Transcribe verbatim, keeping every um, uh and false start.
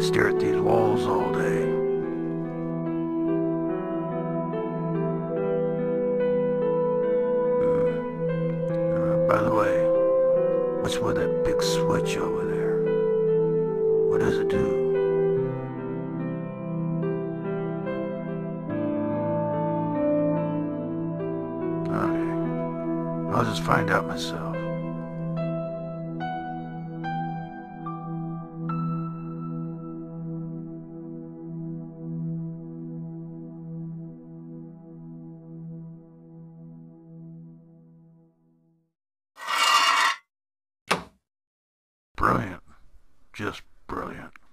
stare at these walls all day. Hmm. Uh, by the way, what's with that big switch over there? What does it do? Okay, I'll just find out myself. Brilliant. Just brilliant.